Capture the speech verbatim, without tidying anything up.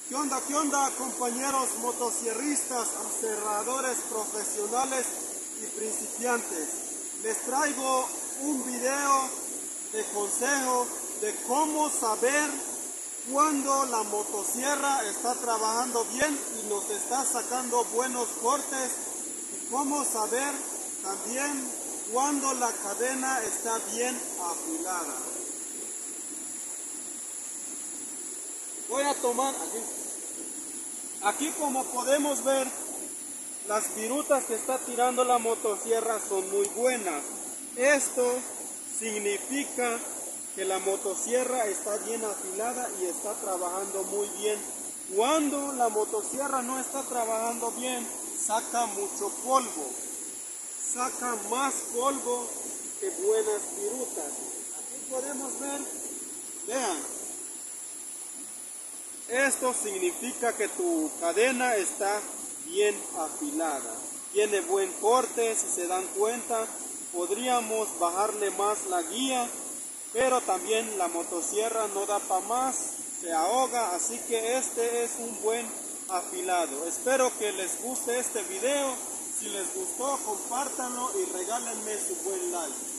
¿Qué onda, qué onda, compañeros motosierristas, aserradores profesionales y principiantes? Les traigo un video de consejo de cómo saber cuando la motosierra está trabajando bien y nos está sacando buenos cortes, y cómo saber también cuando la cadena está bien afilada. Voy a tomar aquí. Aquí, como podemos ver, las virutas que está tirando la motosierra son muy buenas. Esto significa que la motosierra está bien afilada y está trabajando muy bien. Cuando la motosierra no está trabajando bien, saca mucho polvo. Saca más polvo que buenas virutas. Aquí podemos ver, vean. Esto significa que tu cadena está bien afilada, tiene buen corte. Si se dan cuenta, podríamos bajarle más la guía, pero también la motosierra no da para más, se ahoga, así que este es un buen afilado. Espero que les guste este video. Si les gustó, compártanlo y regálenme su buen like.